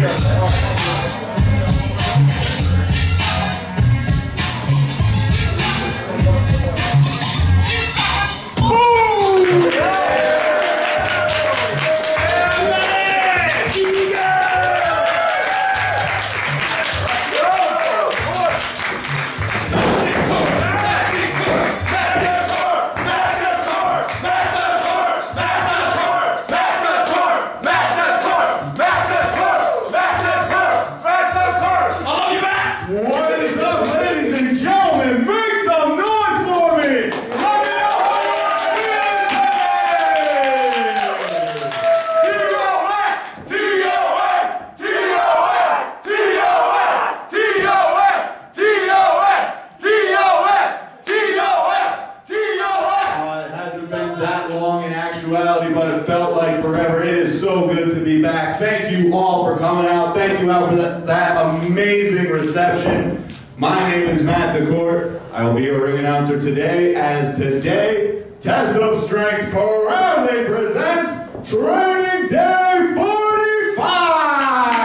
But it felt like forever. It is so good to be back. Thank you all for coming out. Thank you out for that amazing reception. My name is Matt DeCourt. I will be your ring announcer today, as today, Test of Strength proudly presents Training Day 45!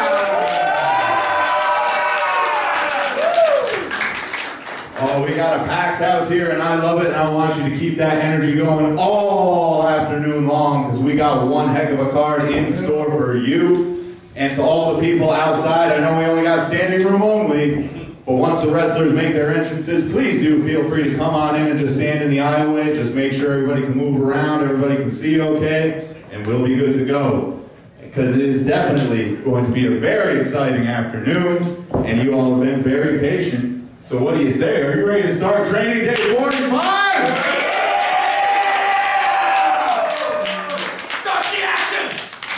Oh, we got a packed house here, and I love it, and I want you to keep that energy going all afternoon long, because we got one heck of a card in store for you. And to all the people outside, I know we only got standing room only, but once the wrestlers make their entrances, please do feel free to come on in and just stand in the aisleway. Just make sure everybody can move around, everybody can see okay, and we'll be good to go. Because it is definitely going to be a very exciting afternoon, and you all have been very patient. So what do you say? Are you ready to start Training Day 45? Start the action!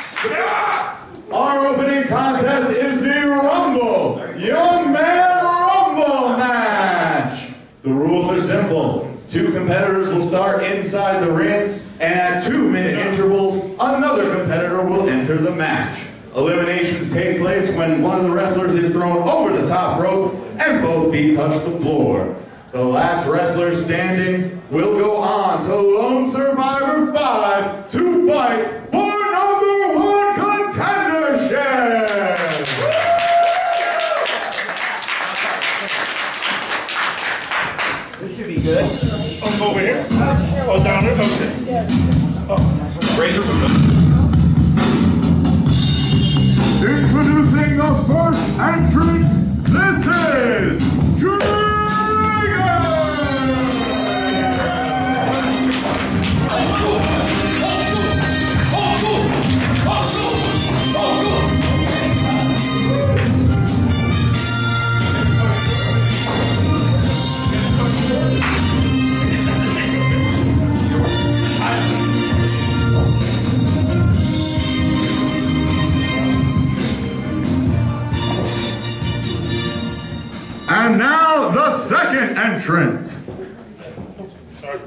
Our opening contest is the Rumble Young Man Rumble match. The rules are simple. 2 competitors will start inside the ring, and at 2-minute intervals, another competitor will enter the match. Eliminations take place when one of the wrestlers is thrown over the top rope and both feet touch the floor. The last wrestler standing will go on to Lone Survivor 5 to fight for #1 contendership! This should be good. Oh, over here? Oh, down there? Okay. Oh, razor from the... Introducing the first entrant, this is Dragon! And now the second entrant. Sorry.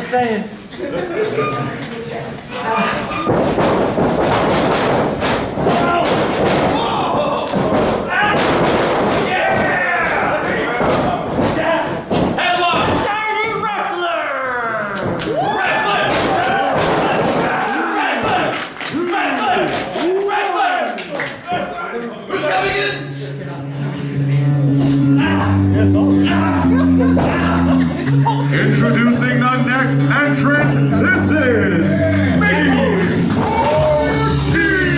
just saying. Introducing the next entrant, this is Mickey Ortiz!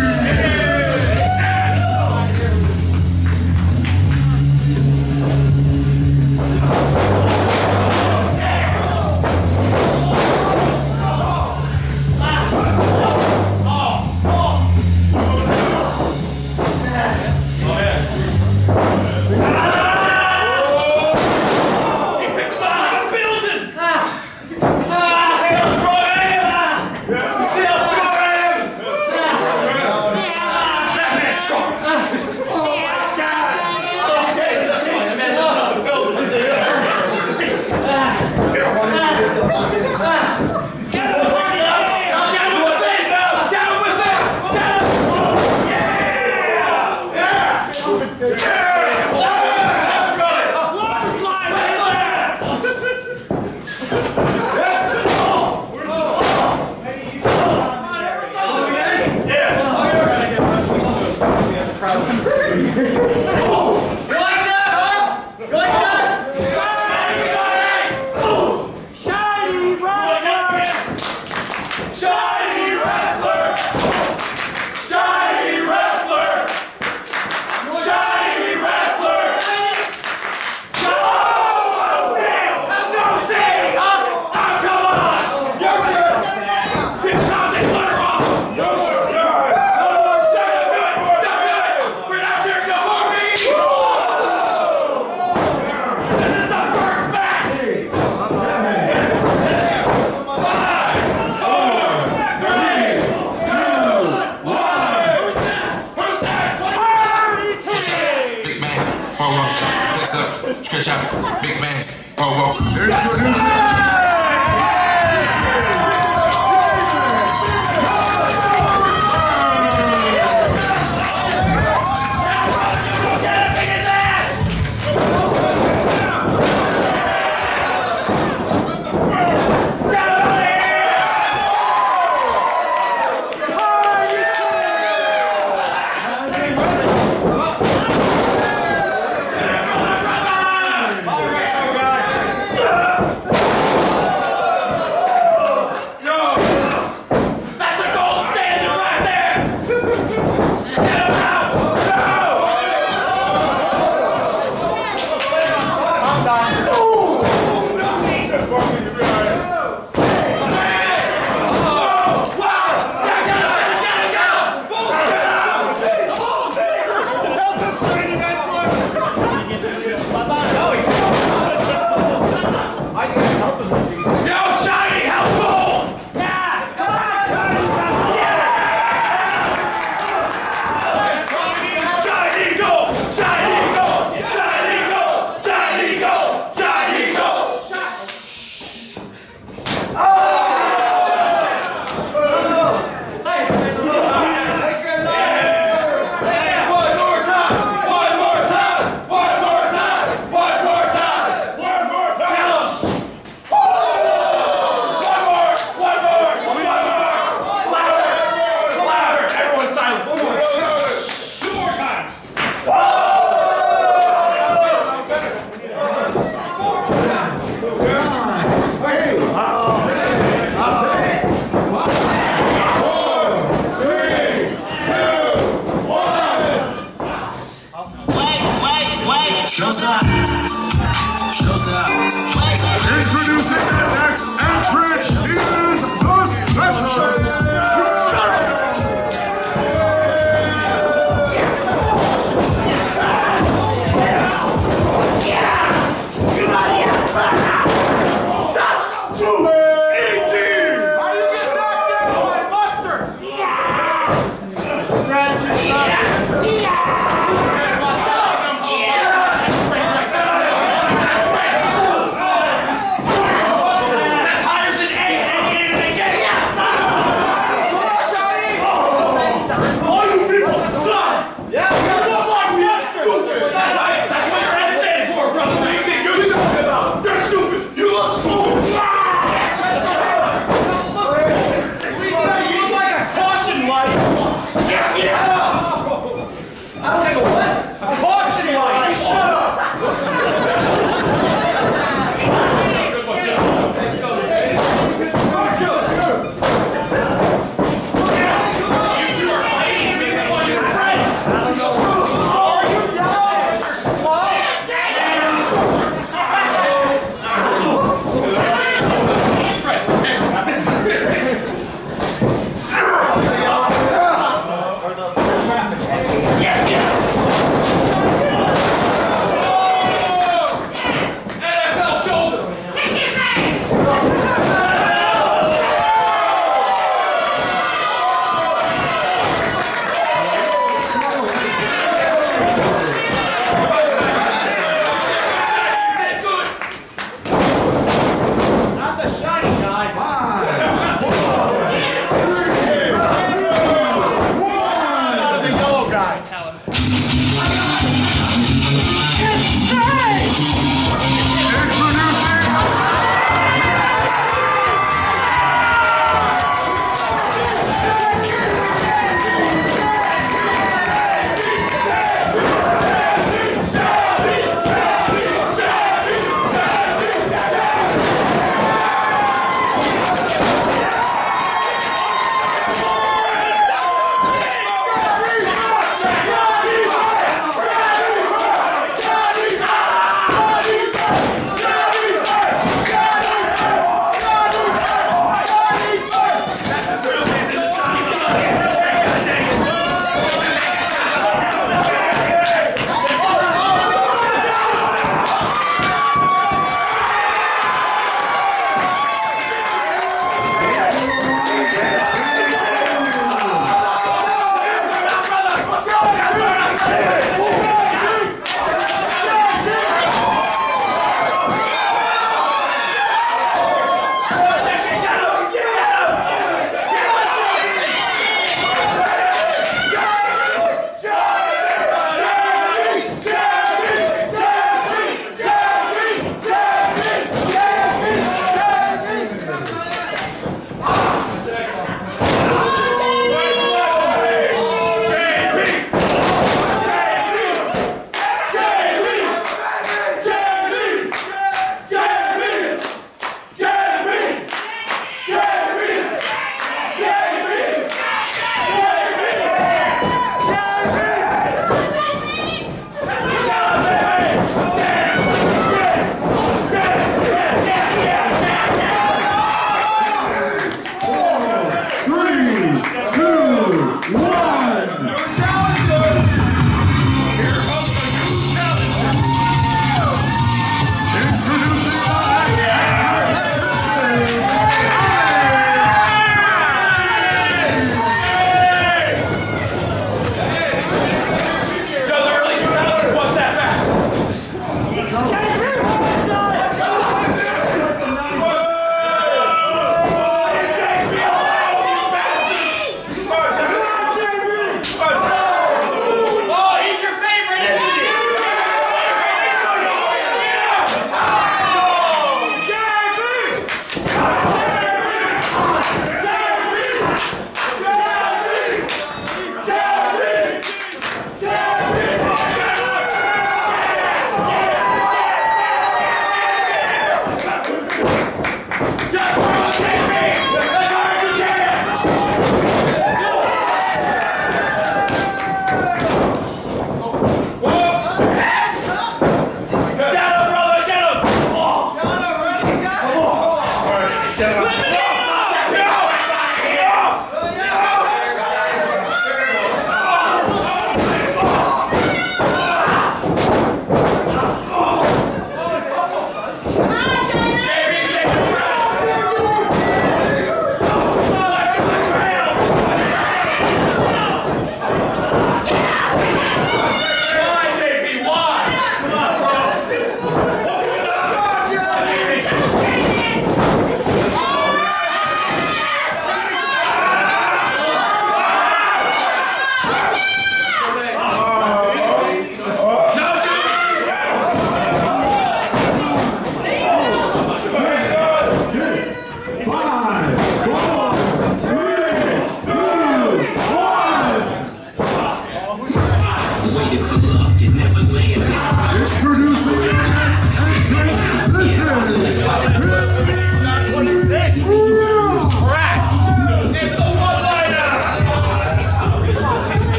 Stretch out, big bands, roll.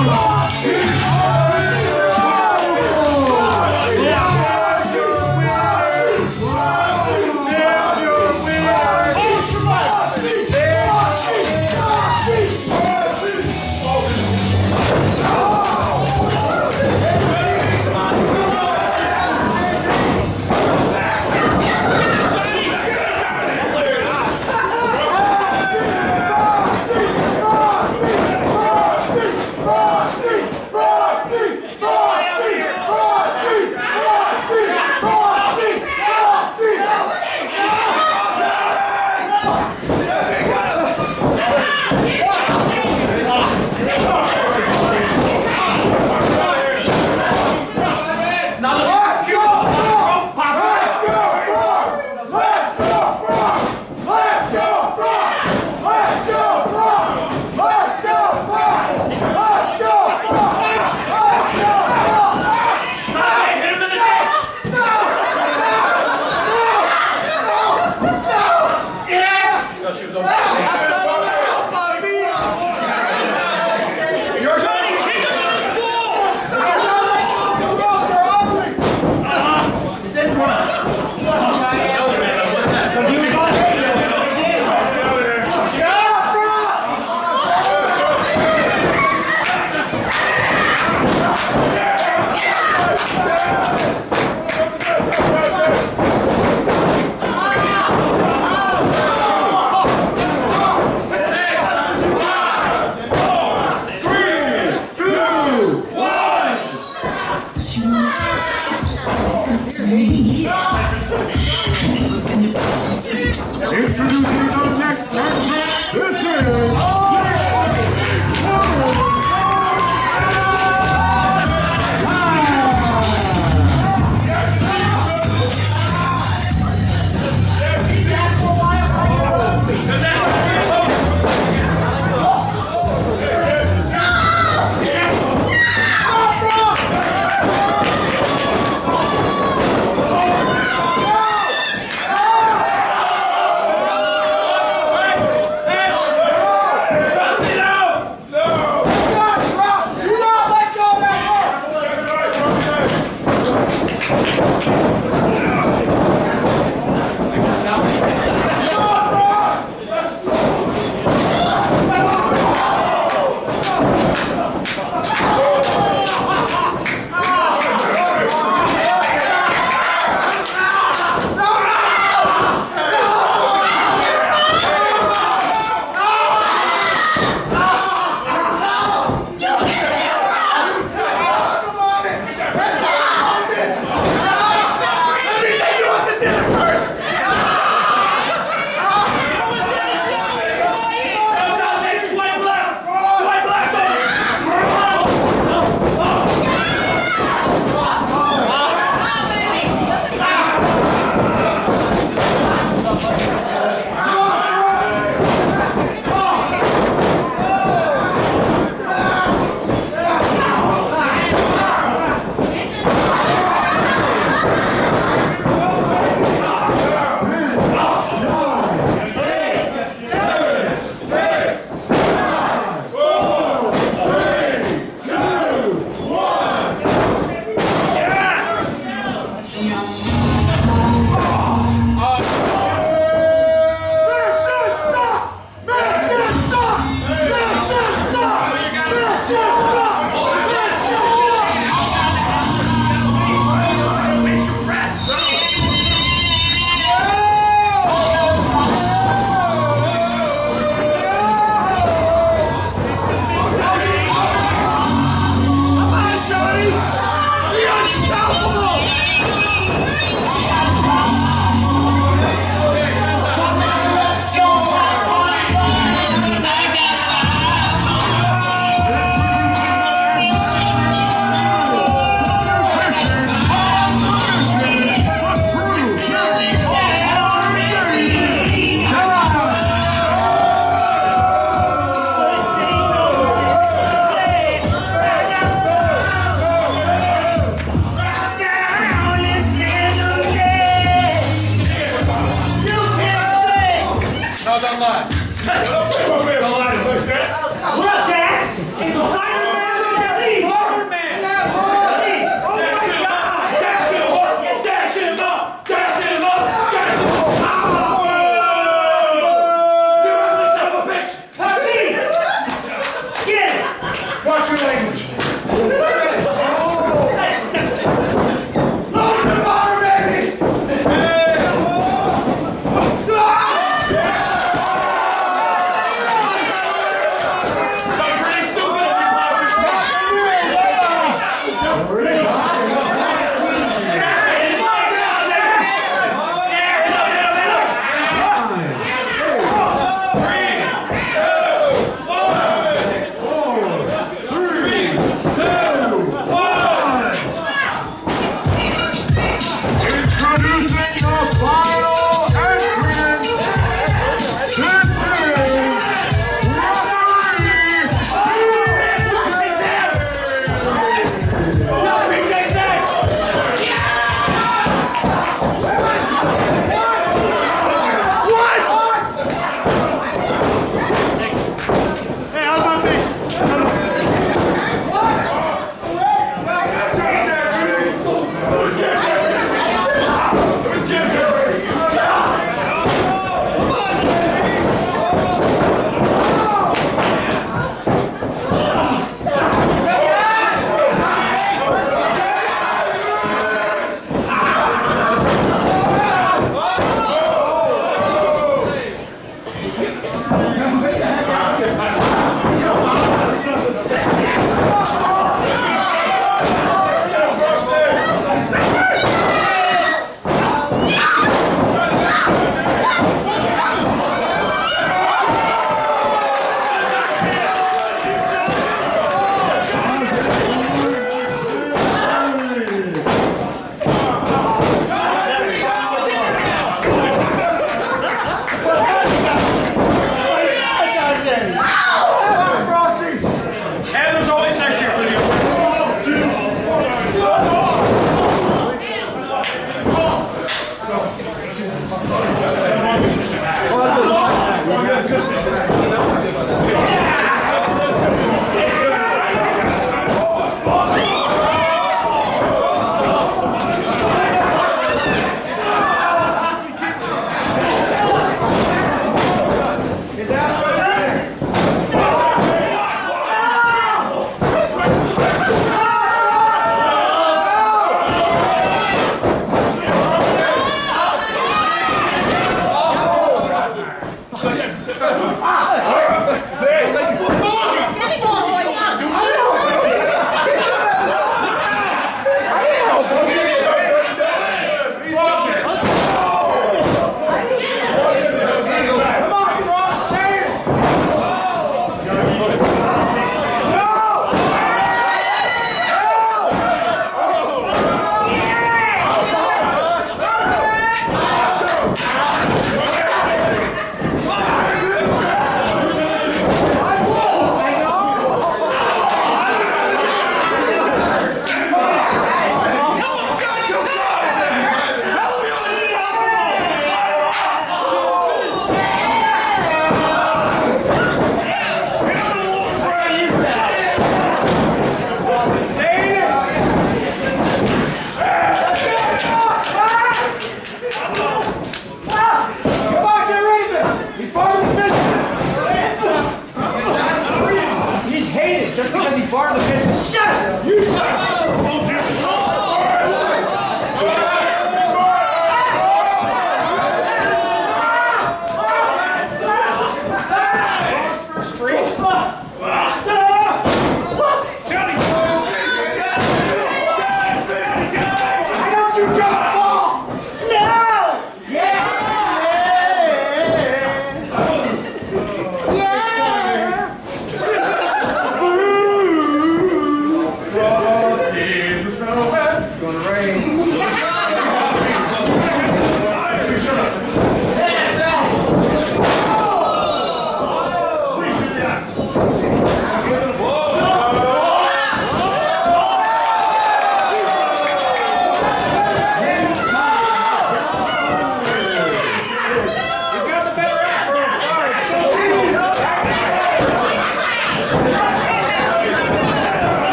Introducing the next segment. This is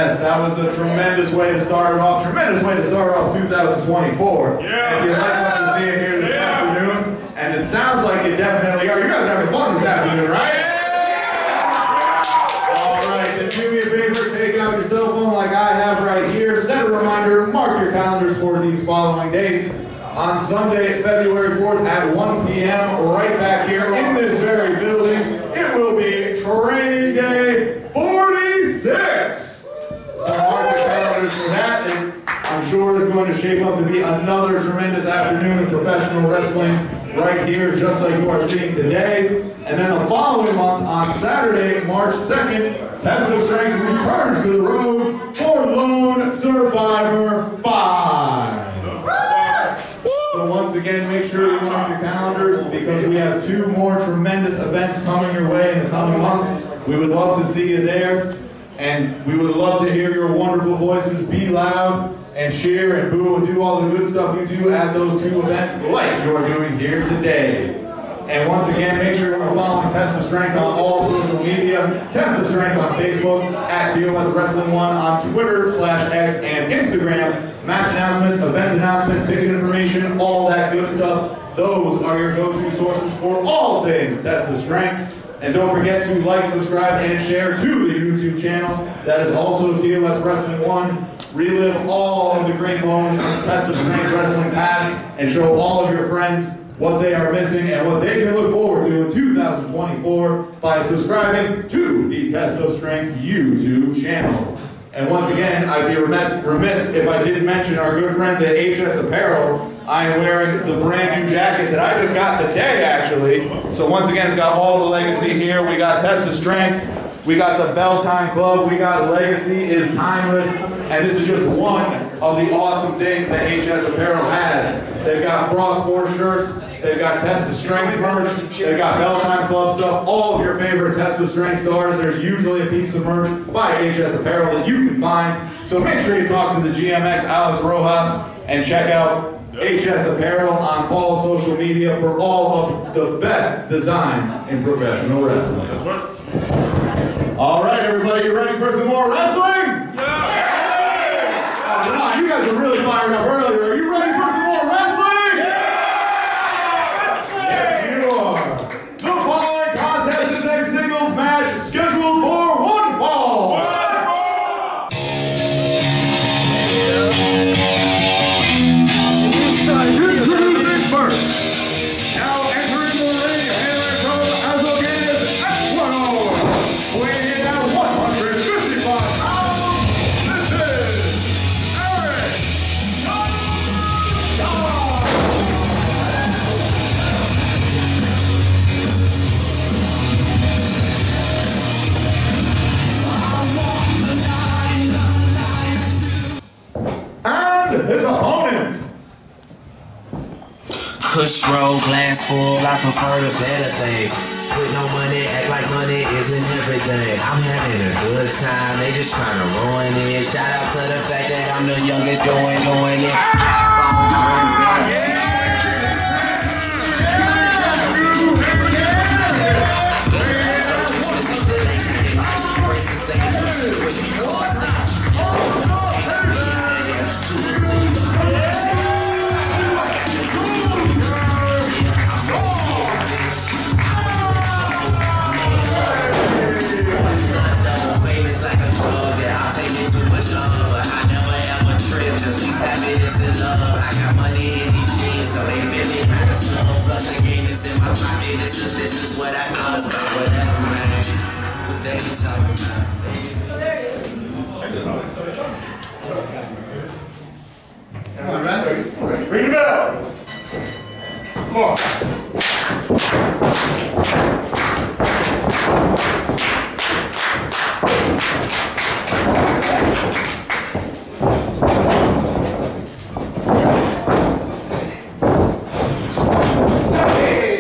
Yes, that was a tremendous way to start it off. Tremendous way to start off 2024. Yeah. If you like what you're seeing here this afternoon, and it sounds like you definitely are. You guys are having fun this afternoon, right? All right, then do me a favor, take out your cell phone like I have right here. Set a reminder, mark your calendars for these following days. On Sunday, February 4th at 1 p.m., right back here in this very building, it will be Training Day 46. So mark the calendars for that, and I'm sure it's going to shape up to be another tremendous afternoon of professional wrestling right here, just like you are seeing today. And then the following month, on Saturday, March 2nd, Test of Strength returns to the road for Lone Survivor 5. So once again, make sure you mark your calendars because we have 2 more tremendous events coming your way in the coming months. We would love to see you there, and we would love to hear your wonderful voices. Be loud and cheer and boo and do all the good stuff you do at those 2 events like you're doing here today. And once again, make sure you're following Test of Strength on all social media. Test of Strength on Facebook, at TOS Wrestling 1 on Twitter/X and Instagram. Match announcements, event announcements, ticket information, all that good stuff. Those are your go-to sources for all things Test of Strength. And don't forget to like, subscribe, and share to the YouTube channel. That is also TOS Wrestling 1. Relive all of the great moments from Test of Strength Wrestling past and show all of your friends what they are missing and what they can look forward to in 2024 by subscribing to the Test of Strength YouTube channel. And once again, I'd be remiss if I didn't mention our good friends at HS Apparel. I am wearing the brand new jacket that I just got today, actually. So once again, it's got all the legacy here. We got Test of Strength. We got the Bell Time Club. We got Legacy is Timeless. And this is just one of the awesome things that HS Apparel has. They've got Frost 4 shirts. They've got Test of Strength merch. They've got Bell Time Club stuff. All of your favorite Test of Strength stars. There's usually a piece of merch by HS Apparel that you can find. So make sure you talk to the GMX, Alex Rojas, and check out HS Apparel on all social media for all of the best designs in professional wrestling. All right, everybody, you ready for some more wrestling? Yeah! Oh, come on, you guys are really fired up earlier. Are you ready for some more wrestling? Yeah! Yes, you are. The following contest is a singles match scheduled for 1 fall. Introducing first, now entering the ring, hailing from Azogues, Ecuador, weighing in at 155 pounds, this is Eric and his opponent. Kush roll, glass full, I prefer the better things. With no money, act like money isn't everything. I'm having a good time, they just trying to ruin it. Shout out to the fact that I'm the youngest going it. So they feel me kinda slow, plus the game is in my pocket. This is what I know, so whatever, man. What they be talking about? Come on, man. Ring the bell. Come on.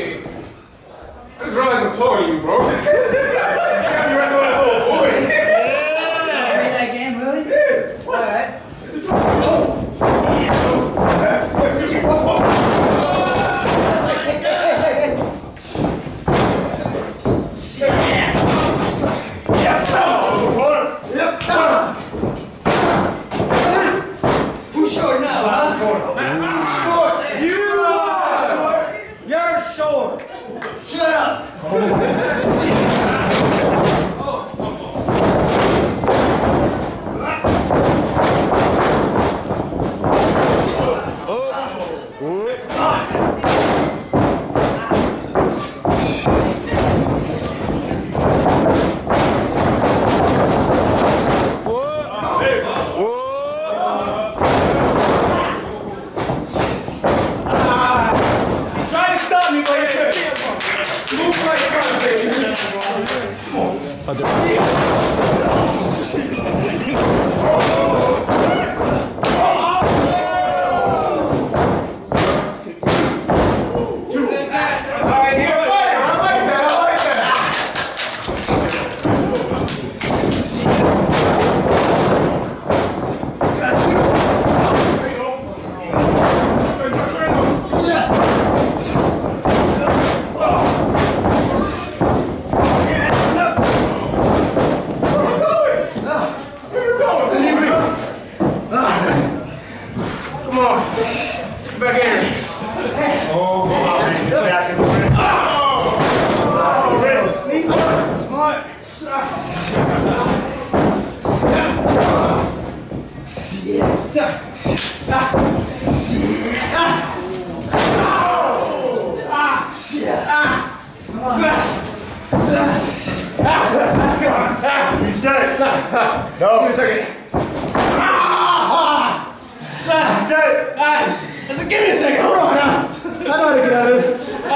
You, bro. You got me wrestling with a little boy. No. Give me a second. Give me a second. Hold on. I know how to get out of this.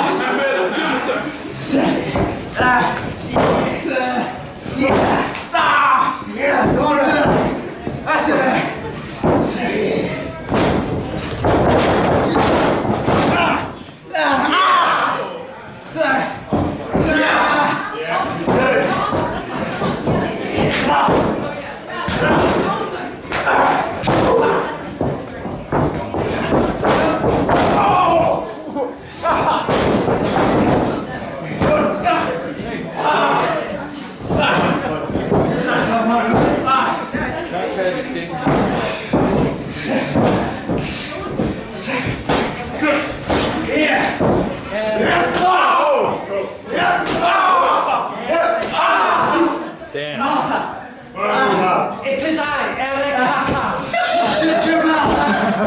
It is I, Eric Kaka. Shut your mouth.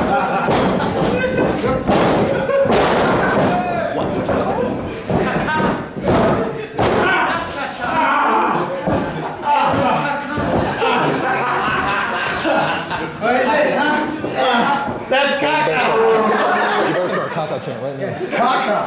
What is this, huh? That's Kaka. You better start a Kaka chant right now. Kaka.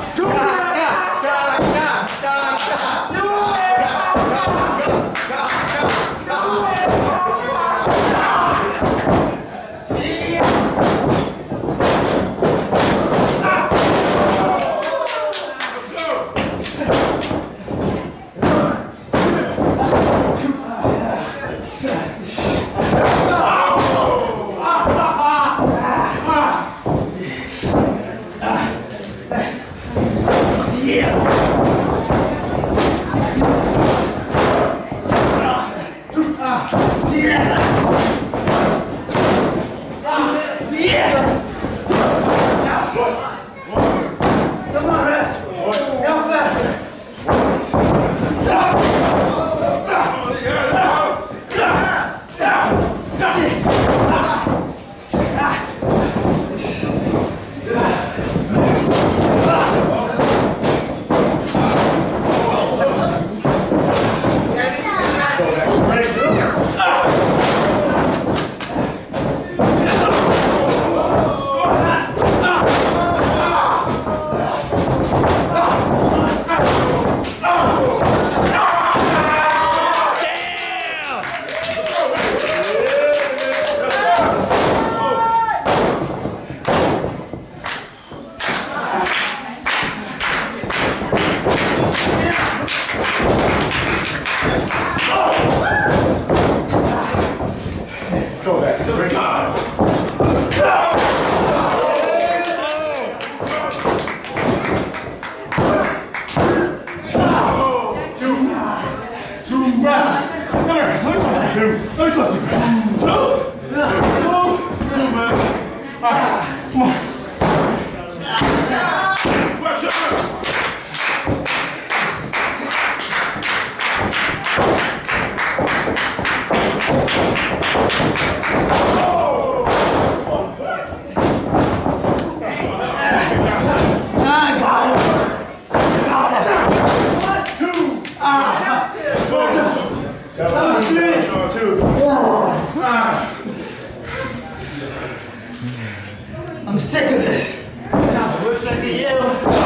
I'm sick of this. I wish I could you.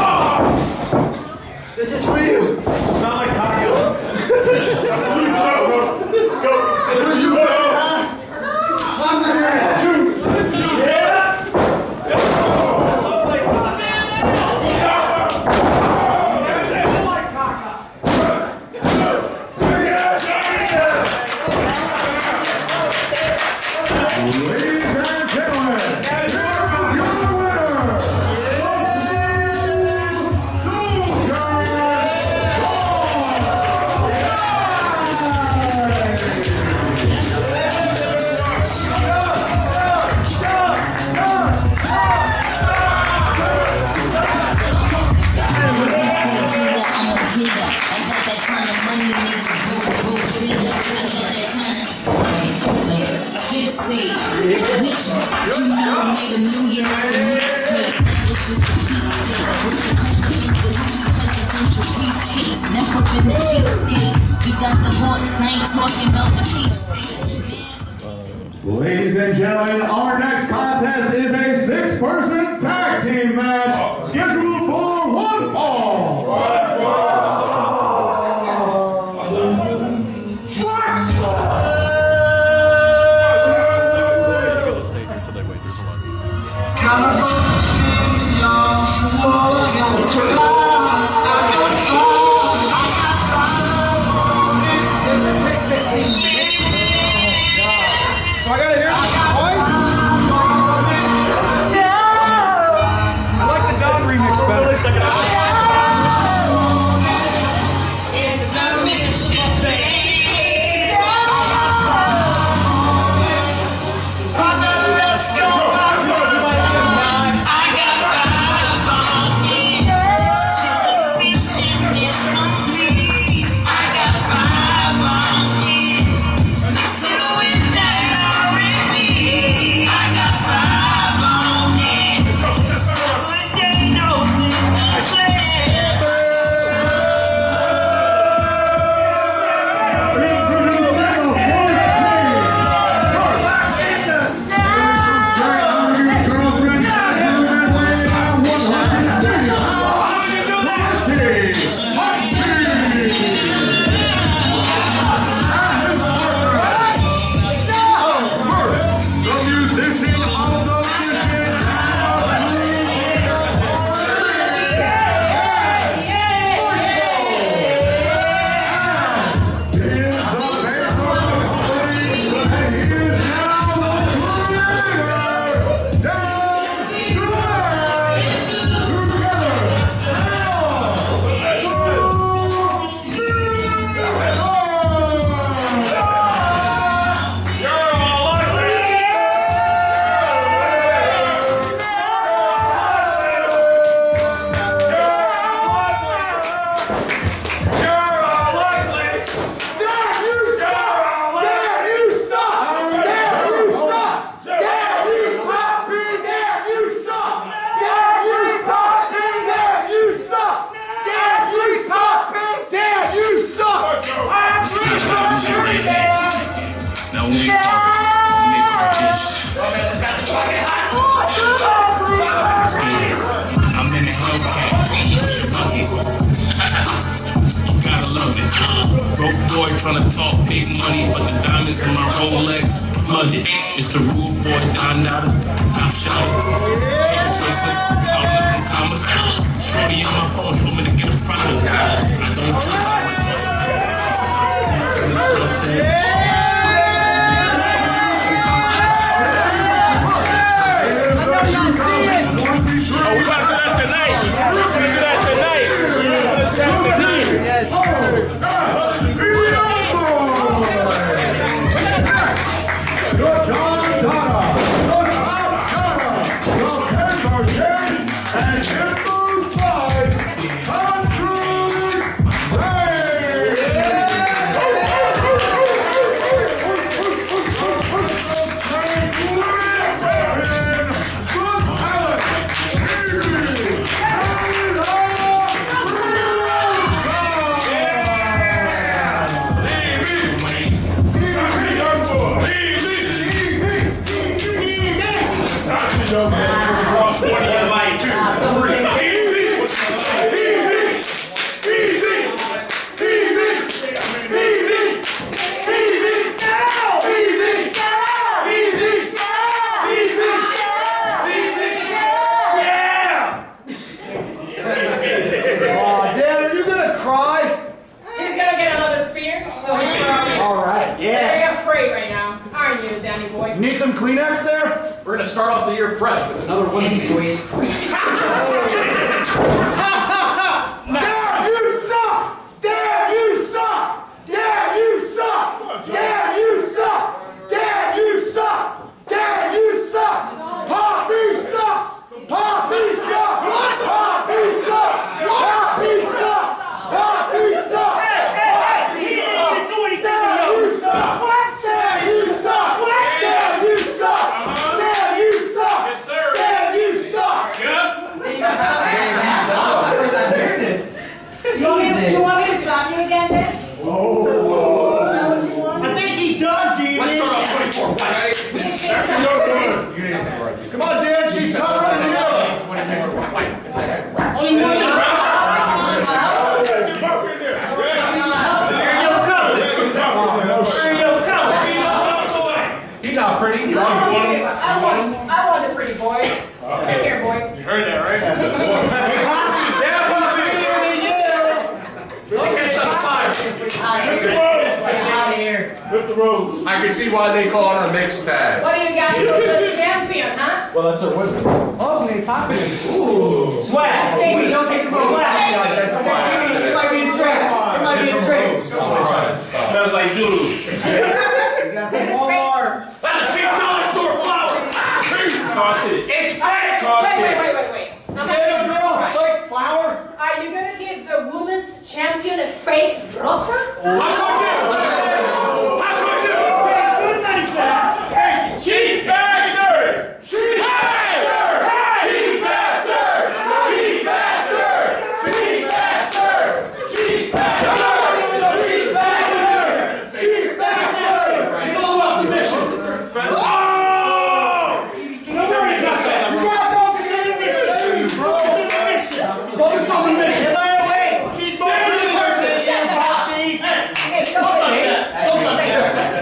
This is for you. It's not like Kaka. Let's go. Who's you, huh? I'm the man. Never been the cheapskate. We got the hawks, I ain't talking about the peach state. Ladies and gentlemen, our next contest is a six-person tag team match scheduled for one fall. So I gotta hear this twice? I like the Don remix better. It's the mission, baby. Let's go. I got five on me. The mission is complete. I got five on me. Listen with that R&B. I got five on me. Good day knows it's Now we make this. I'm in the Hellcat, push your bucket. You gotta love it. Broke boy tryna talk big money, but the diamonds in my Rolex flooded. It's the rude boy down out of top shot. Paper chaser, out looking commas. Shorty on my phone, show me to get a product. I don't trip. Oh, we gotta do that tonight. We're gonna do that tonight. We're gonna do that tonight. Need some Kleenex there? We're gonna start off the year fresh with another one of these. Damn, you suck! Damn, you suck! Damn, you suck! Damn, you suck! Damn, you suck! Damn, you suck! Poppy sucks! Poppy sucks! Poppy sucks! Poppy sucks! Poppy sucks! Hey, he didn't even do anything to you! What? Damn, you suck! Damn, you suck! Damn, you suck! Yes, sir. Damn, you suck! Yep. He's not pretty. I want the pretty boy. Come here, boy. You heard that, right? Rip the rose. I can see why they call her mixed tag. What do you got? The champion, huh? Well, that's her winner. Ugly poppy. Swag. Wait, don't take it from It might be a trick. It might be a trick. Smells like doodle. That's a cheap dollar store flower. Toss it. It's fake. Toss it. Wait. Fake flower. Are you gonna give the women's champion a fake roster? Cheap bastard! Cheap bastard! Cheap bastard! Cheap bastard! Cheap bastard! Cheap bastard! Cheap bastard! Cheap bastard! It's all about the mission. Oh! Nobody got that. You gotta focus on the mission. Focus on the mission. He's standing the purpose. Shut the hell up. Hey, Don't touch that. Don't touch that.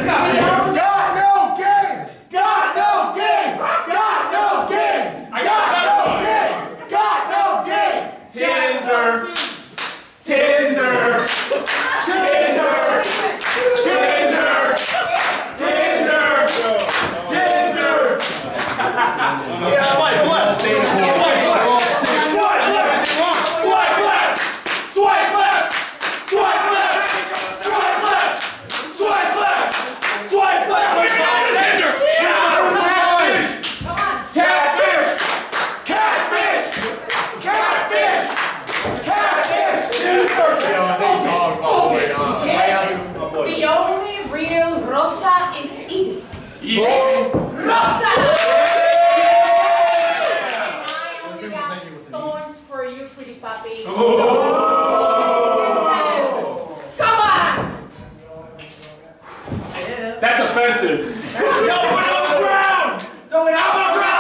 the only real Rosa is Edie. Rosa! I only got thorns for you, pretty puppy. Come on! That's offensive. Yo, put it on the ground! Throw it out on the ground!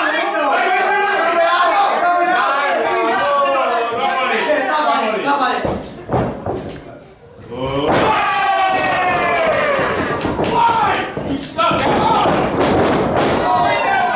You suck.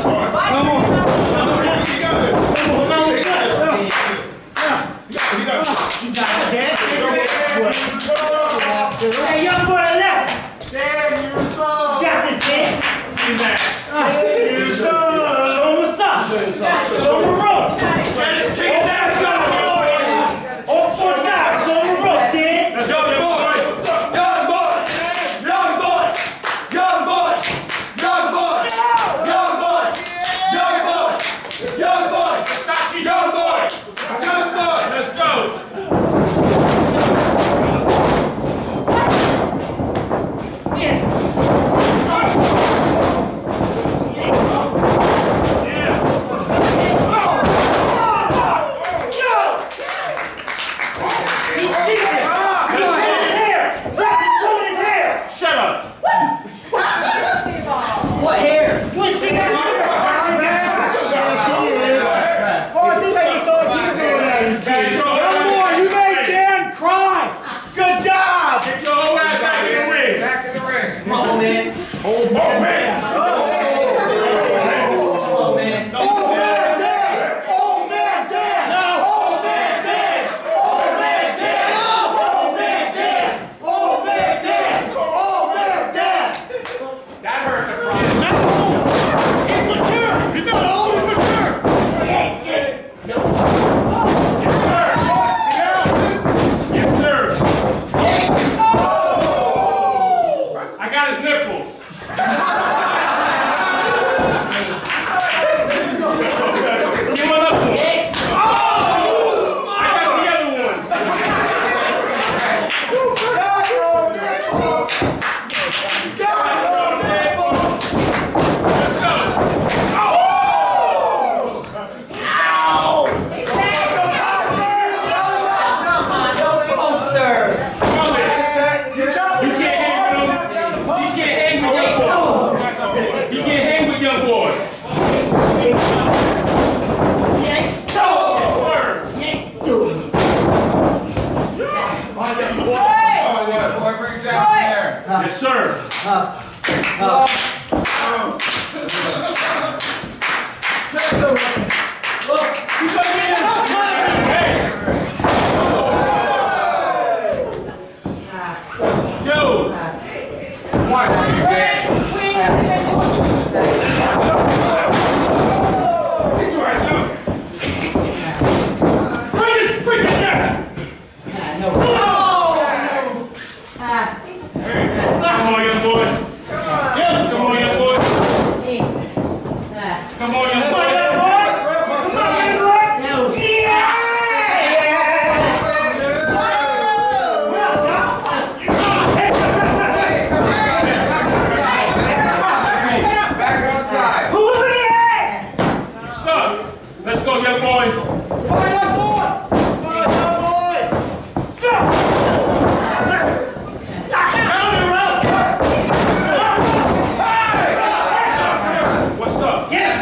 Hey, young boy, left. Damn, you son. Got this, man. Show him what's up. Show him the ropes. All four sides. Show him the ropes, Dan. Let's go, young boy. What's up? Young boy. Young boy. Young boy. Young boy. Young boy. Young boy. Young boy. Young boy. Young boy. Let's go. What hair? You ain't see that? Oh, I think I just saw you doing that. Young boy, you made Dan cry. Good job. Get your whole ass back in the ring. Back in the ring. Come on, man. Oh, man. Yes, sir. Yo. Bring this freaking neck. Come on, young boy. Come on, young boy. Come on, young boy. Back outside. Suck. Let's go, young boy. What's up?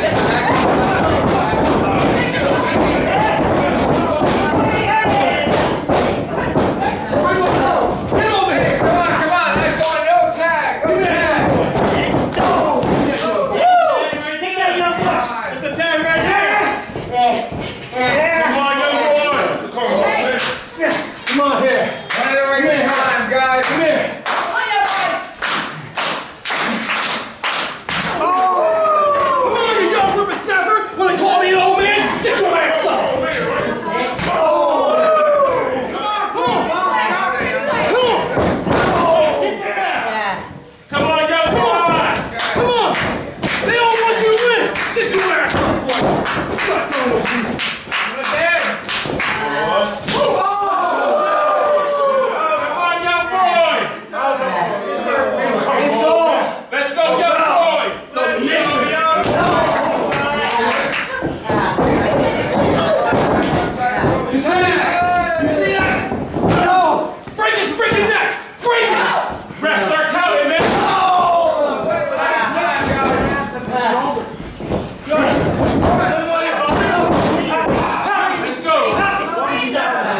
Get over here. Come on, come on. I saw no tag. No tag. Take that, young boy. It's a tag right Come on, young boy. Come on here. One of the right time, guys. Come here. Come on, you young whippersnapper. Wanna call me old man? Get your ass up. Come on, young boy. Come on! They all want you to win! Get your ass up, boy! I'm not done with you! Come on, young boy. It's on! Let's go, young boy. You see this? You see that? No! Break his freaking neck! Break it! Refs start counting, man. Let's go.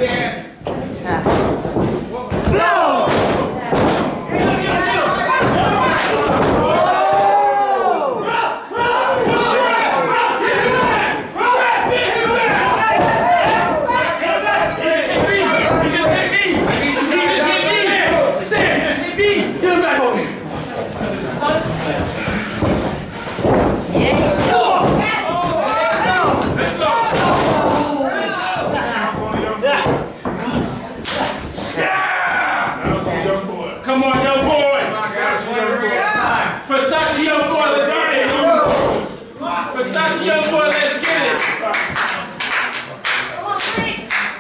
Come on, young boy. Versace, young boy, let's get it. Versace, young boy, let's get it. Come on, Frank.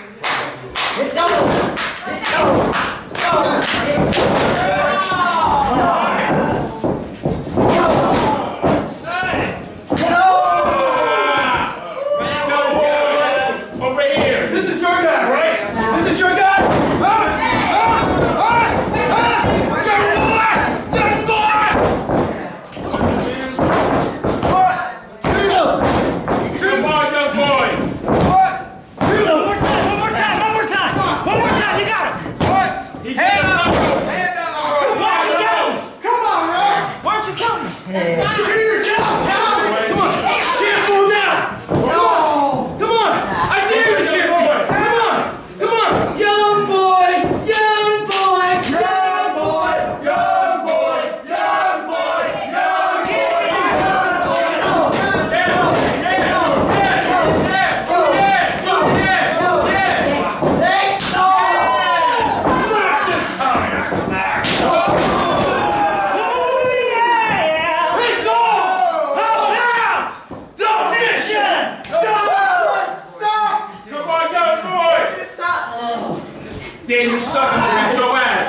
Over here. This is your guy, right? This is your guy? Come on, young boy. One more time, you got him. He's Hand up. Why aren't you counting? Come on, man. Why aren't you counting? Cheer for him now. Come on. I dare you to cheer for him. Come on. Young boy, young boy, Young boy, young boy, young boy, young It's all about the mission. Come on, young boy. Then you suck and beat your ass.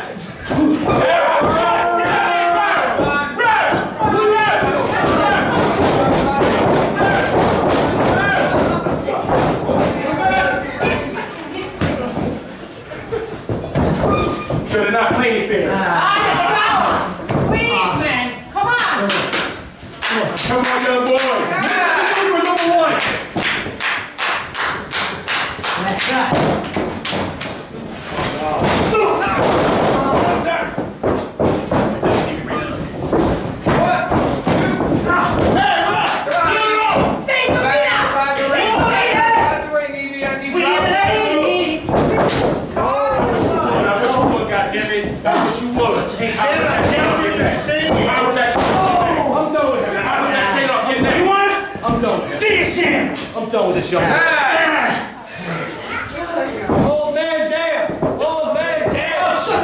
Better not play fair. Please, man. Come on. Come on, young boy. You're number one. Say Marina. I wish you would, goddammit. I wish you would. How would that chain off your neck? How would that chain off your neck? I'm done with him. How would that chain off your neck? You want it? I'm done with him. Finish him. I'm done with this young man. Old man down. Old man down.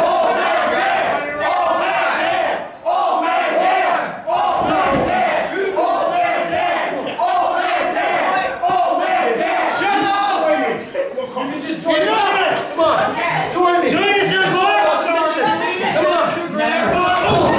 Join us! Come on! Join me! Join us, young boy. Come on!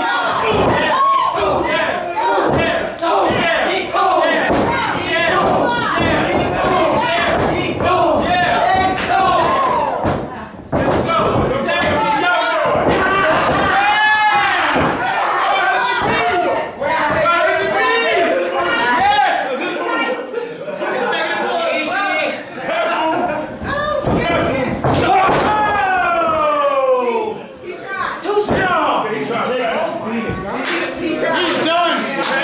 Too strong. He's done! He's done!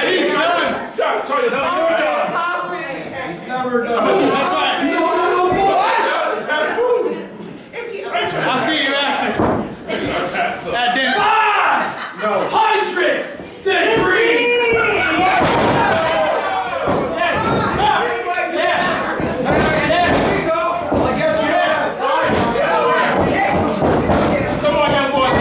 I'll see you after. At dinner. No. Hydrate! Then breathe! Come on, young boy!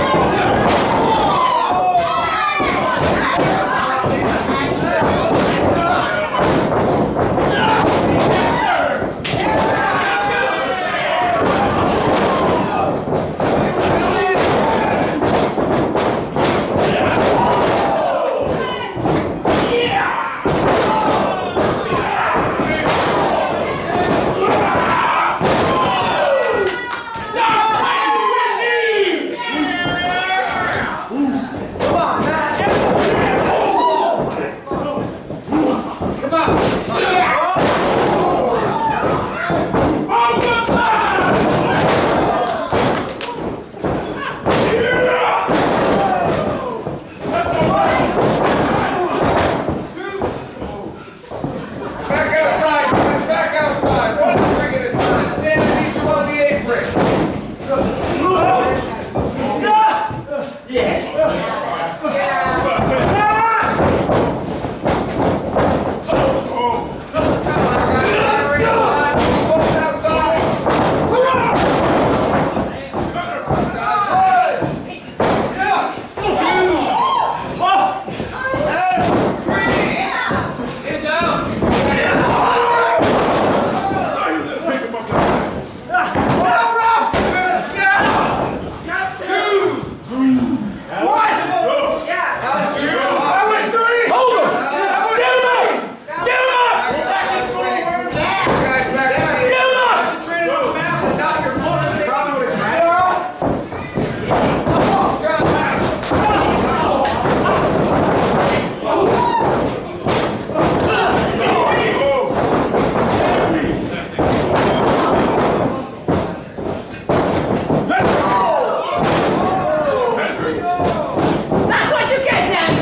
That's what you get, Danny!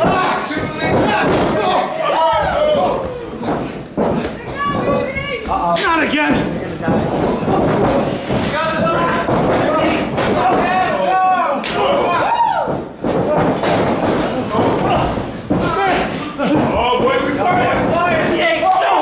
Not again! Oh, boy, we fire!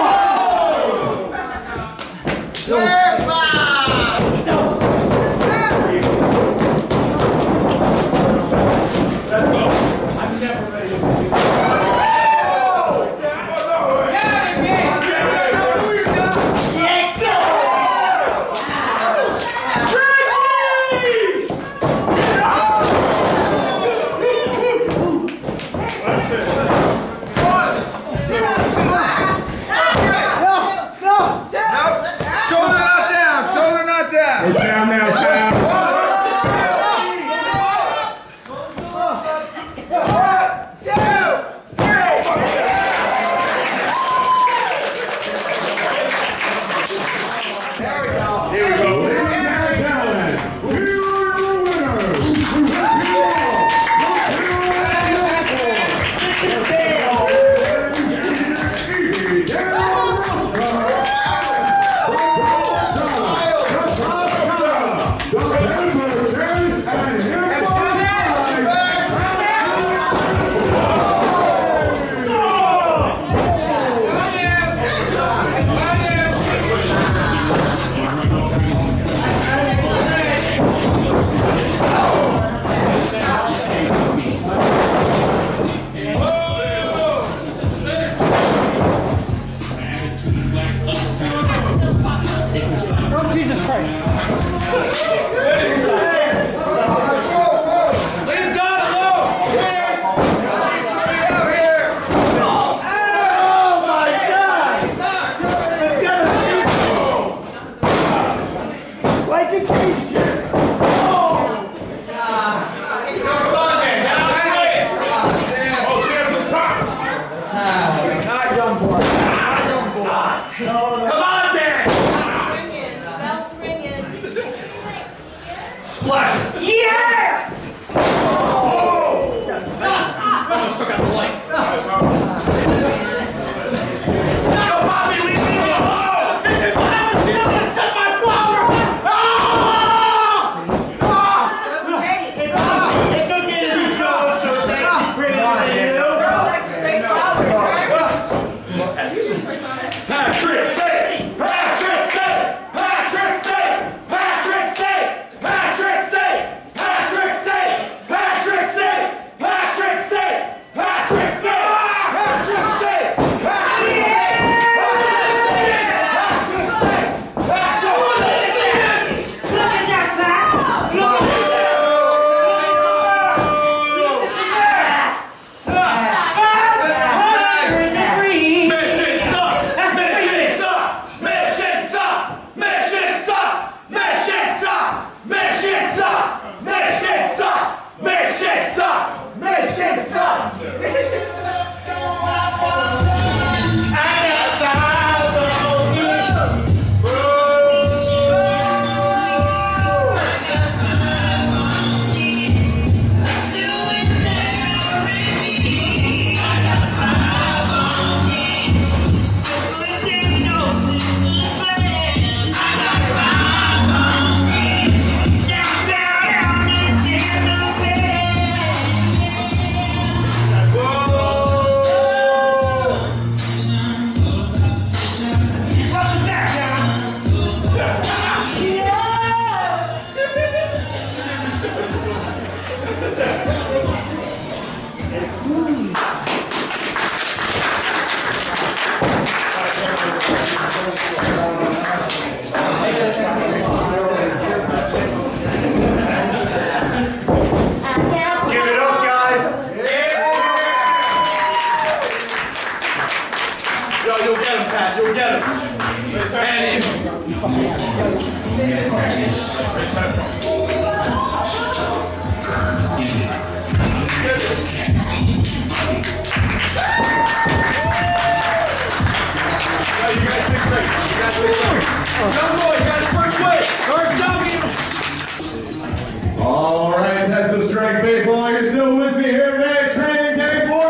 All right, test of strength faithful. Are you still with me here today at training day 45?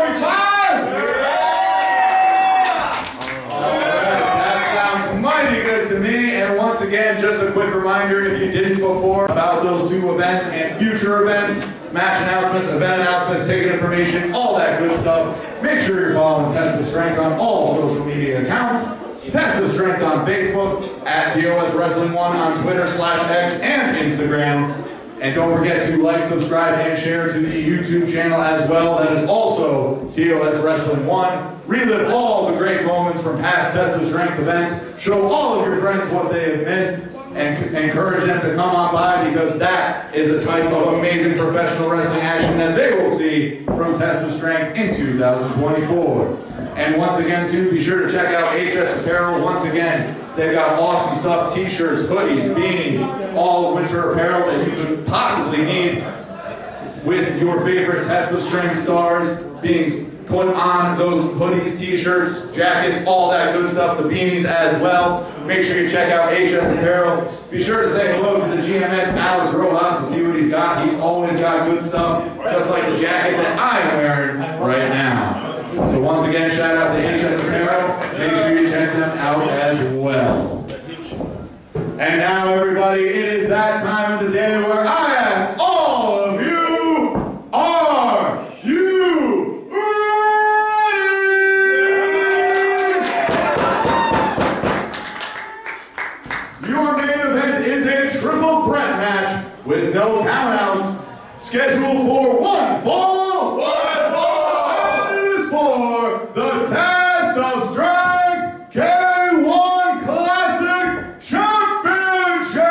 All right, that sounds mighty good to me. And once again, just a quick reminder, if you didn't before, about those two events and future events, match announcements, event announcements, ticket information, all that good stuff. Make sure you're following Test of Strength on all social media accounts. Test of Strength on Facebook, at TOS Wrestling 1 on Twitter /X and Instagram. And don't forget to like, subscribe, and share to the YouTube channel as well. That is also TOS Wrestling 1. Relive all the great moments from past Test of Strength events. Show all of your friends what they have missed. And encourage them to come on by, because that is a type of amazing professional wrestling action that they will see from Test of Strength in 2024. And once again, too, be sure to check out HS Apparel. Once again, they've got awesome stuff, t-shirts, hoodies, beanies, all winter apparel that you could possibly need with your favorite Test of Strength stars being put on those hoodies, t-shirts, jackets, all that good stuff, the beanies as well. Make sure you check out HS Apparel. Be sure to say hello to the GMX Alex Rojas and see what he's got. He's always got good stuff, just like the jacket that I'm wearing right now. So once again, shout out to HS Apparel. Make sure you check them out as well. And now, everybody, it is that time of the day where I ask all of you, are you ready? Your main event is a triple threat match with no countouts, scheduled for one fall. And it is for the Test of Strength K1 Classic Championship.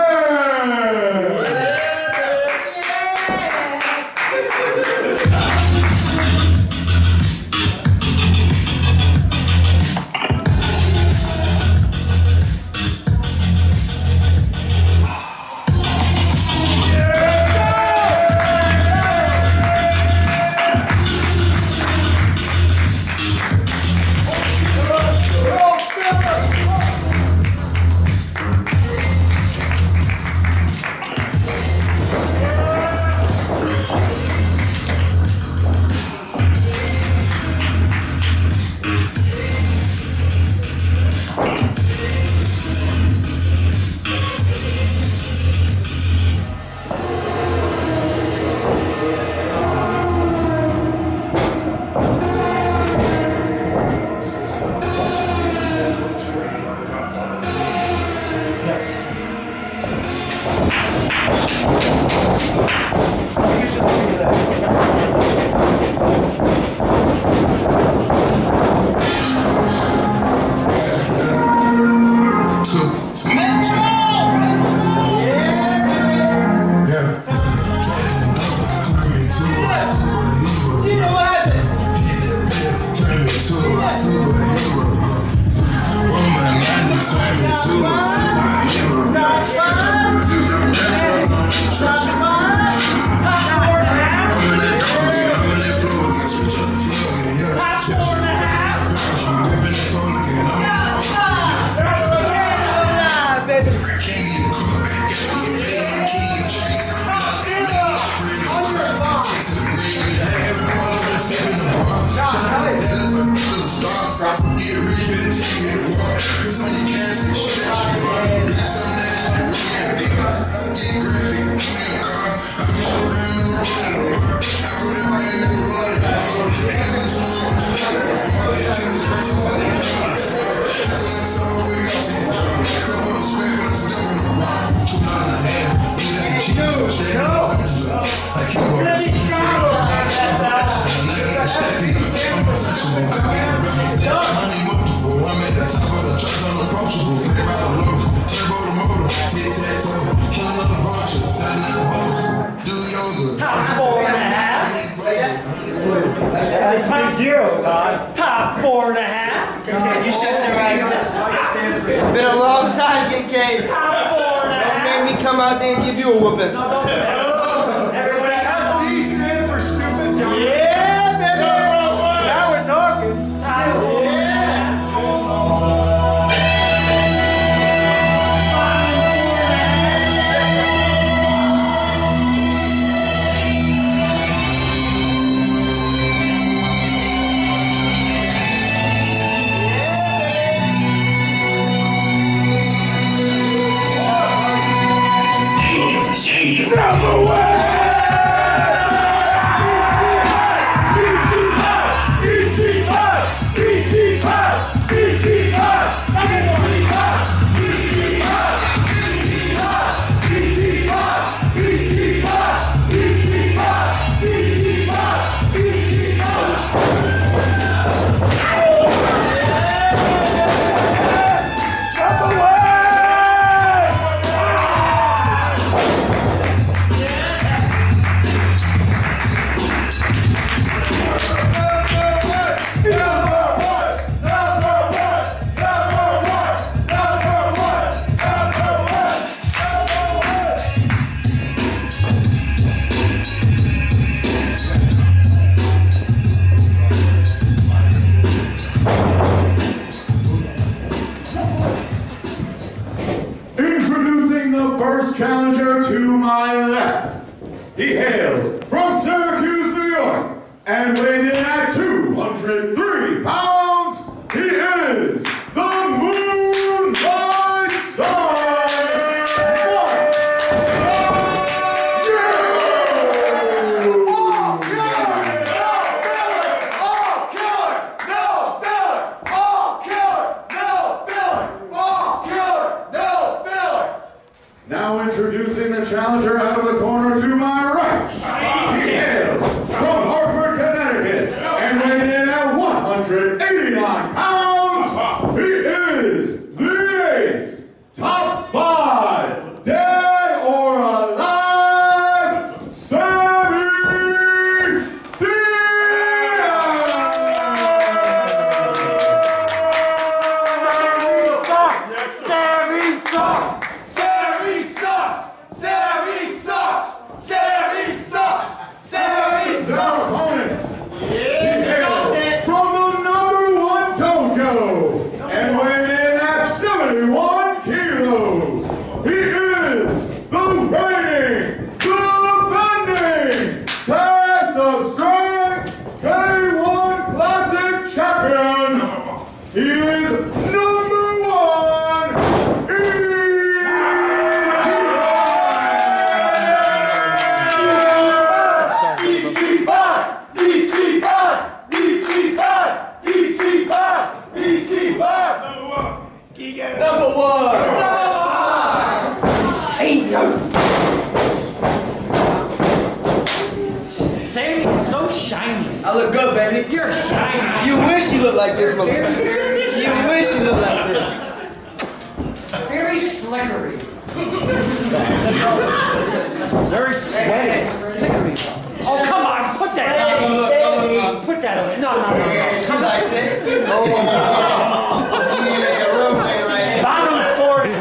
I speak you, God. Top 4.5. Okay, you shut your eyes. It's been a long time, Kincaid. come out there and give you a whooping. No, don't do that. Everybody, SD stand for stupid dumb. Yeah, baby. Now we're talking. Number one! Introducing the first challenger to my left. He hails from Syracuse, New York, and weighed in at 203 pounds. He is the Moonlight Sun. Now introducing the challenger out of the corner to my right. He hails from Hartford, Connecticut, and weighed in at 189 pounds. He is the Ace. Top 5, dead or alive, Sammy Sammy is so shiny. I look good, baby. You're shiny. You wish you looked like this, Very, motherfucker. very You shiny. wish you looked like this. Very slickery. Very sweaty. Oh, come on. Put that on. Put that on. No. She likes it. Oh. Yeah, real man right here. Bottom 40.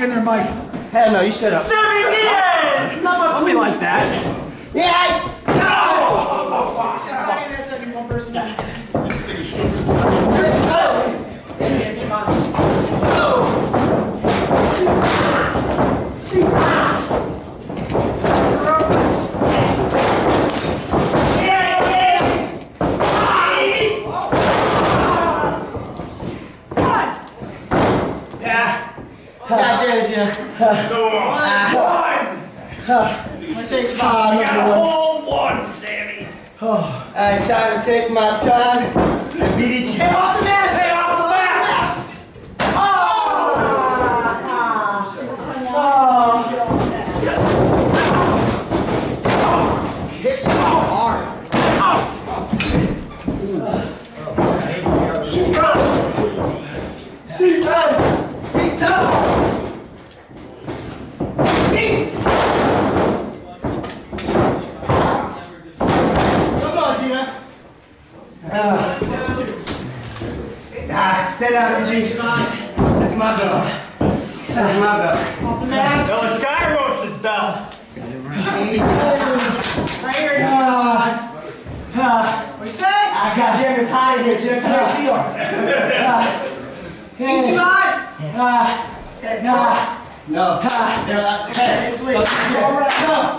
in there, Mike. Hell no, you shut up. Sammy Diaz! Don't be like that. Yeah, God damn it, Jim. You got a whole one, Sammy. Alright, time to take my time and beat it. Hey, off the mask! Hey, off the mask! Kicks so hard. Sit down. Sit down. Come on, Gina. Stand out, G. That's my belt. That's my belt. Off the mask. No, it's Sky Roach's belt. Right here, John. What you say? Ah, goddamn, it's hot in here, Jim. Can I see you? Easy, bud. No. Hey, It's late. All right.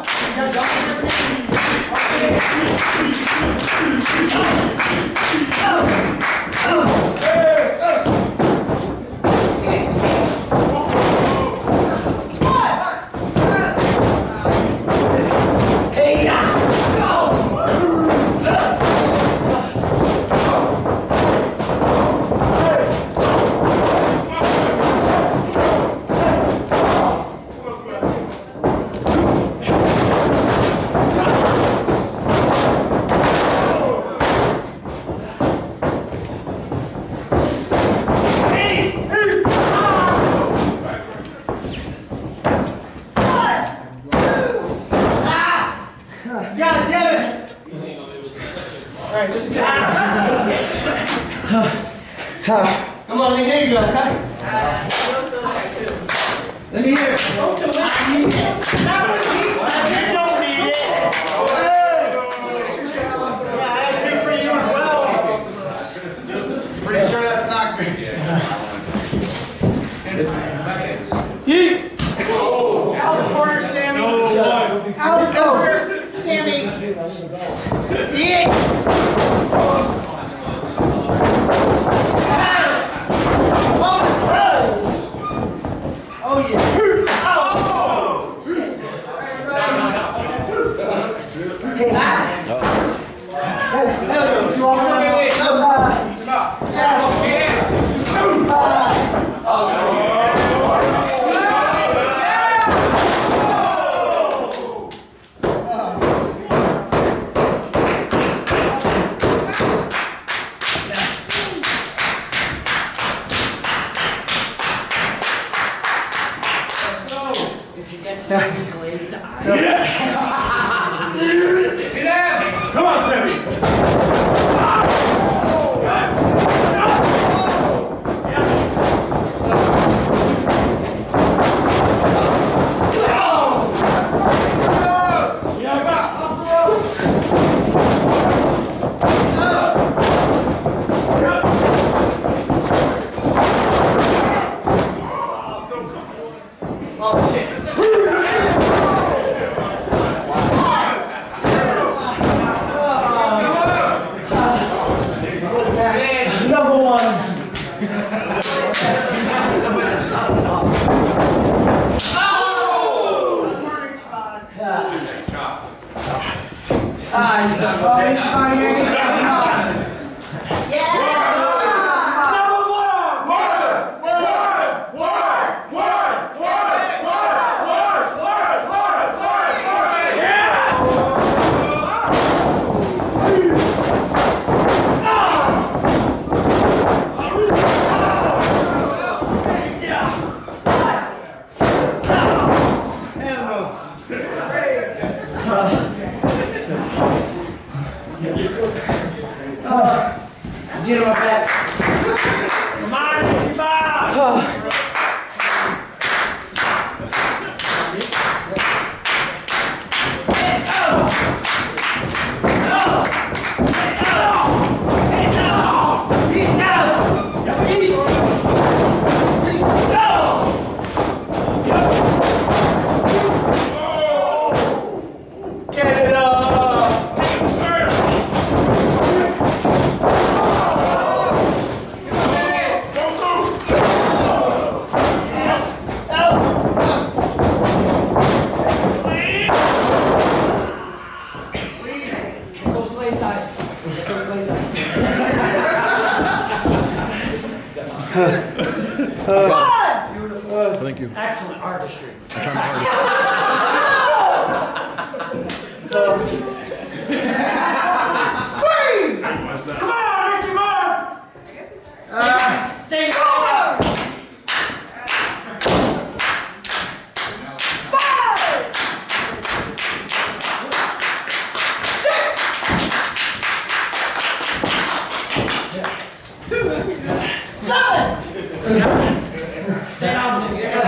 God damn it! All right, just Come on, let me hear you guys, huh? Let me hear it. I need it. You don't need it. I came for you as well. Pretty sure that's not good. out the corner, Sammy. Out the corner, Sammy. Oh yeah. Sammy's glazed eyes. Come on, Sammy. Number one. Get him up back. Come on, Itchy Bob. Thank you. Excellent artistry. Three! Come on, Ricky Martin! Stay forward! 5! 6! 7! Stay down.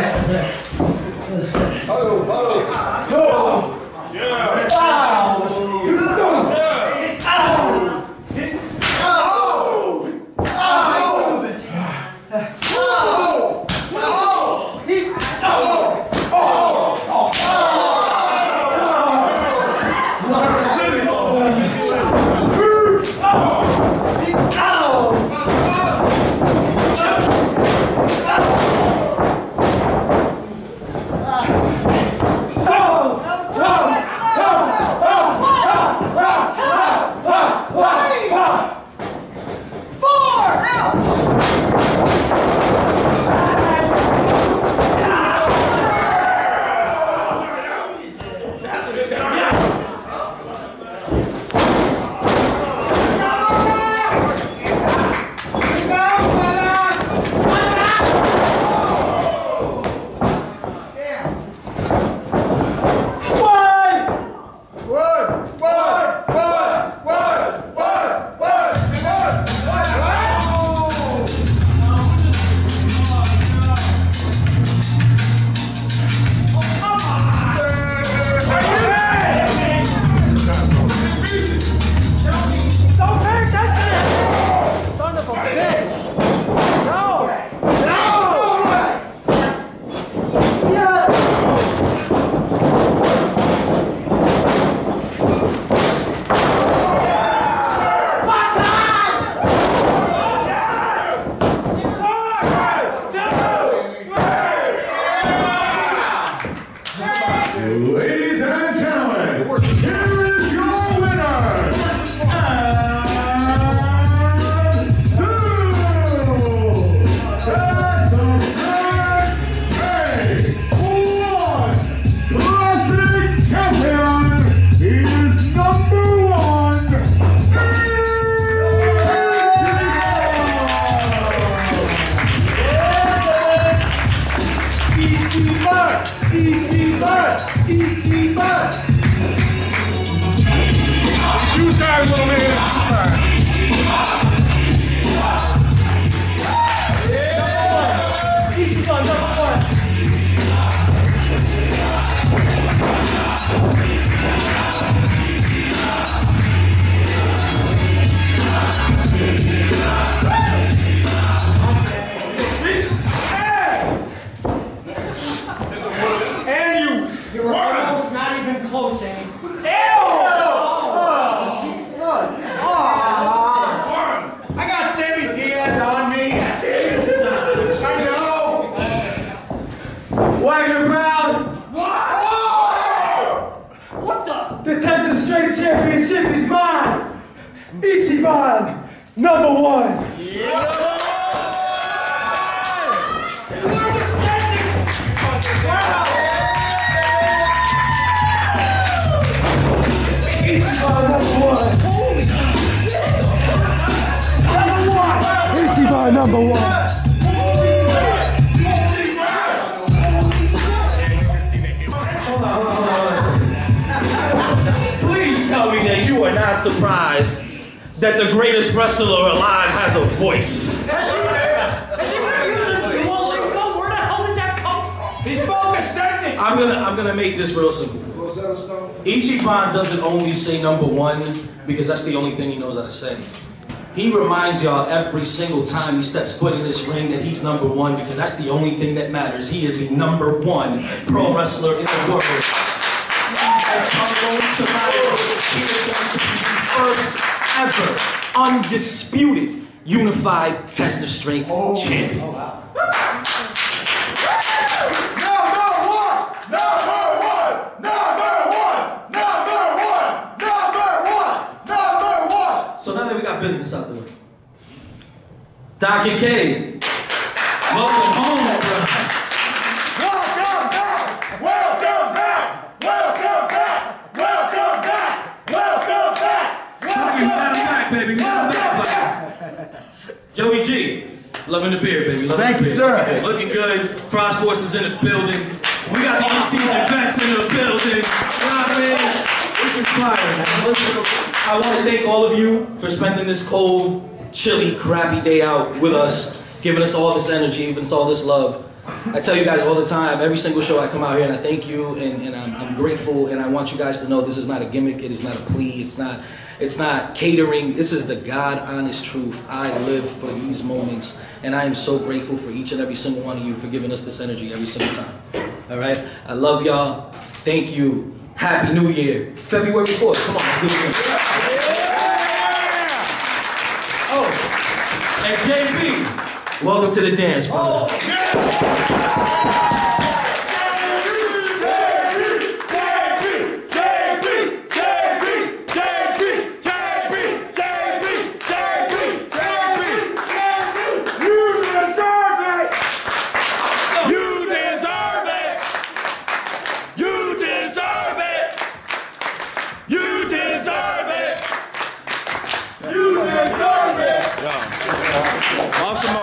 Ladies and gentlemen, here is your winner, and A1 Classic Champion is number 1. Ichiban! You time, little man. Ichiban, number 1. You were almost not even close, Amy. I got Sammy Diaz on me. I know. Wagner Brown! What the? The Texas Straight Championship is mine! Ichiban, number 1. Ichiban, number 1. Ichiban, number 1. Please tell me that you are not surprised that the greatest wrestler alive has a voice. Where the hell did that come from? He spoke a sentence. I'm gonna make this real simple. Ichiban doesn't only say number 1 because that's the only thing he knows how to say. He reminds y'all every single time he steps foot in this ring that he's number 1 because that's the only thing that matters. He is the number 1 pro wrestler in the world. As Unknown Survivor, he is going to be the first ever undisputed unified test of strength champion. Number one! So now that we got business out the way, Dr. K, Welcome home, bro. Welcome back! Welcome back! Welcome back! Welcome back! Welcome back! We got him back, baby. We got him back. Joey G, loving the beer, baby. Loving Thank the you, beer. sir. Looking good. Frost Force is in the building. We got the in-season vets in the building. You know what I mean? It's inspiring, man. Listen, I want to thank all of you for spending this cold, chilly, crappy day out with us, giving us all this energy, giving us all this love. I tell you guys all the time, every single show I come out here and I thank you and I'm grateful, and I want you guys to know this is not a gimmick, it is not a plea, it's not catering, this is the God honest truth. I live for these moments and I am so grateful for each and every single one of you for giving us this energy every single time. All right, I love y'all, thank you, Happy New Year. February 4th, come on, let's do it again. Oh, and JB, welcome to the dance, brother. Awesome.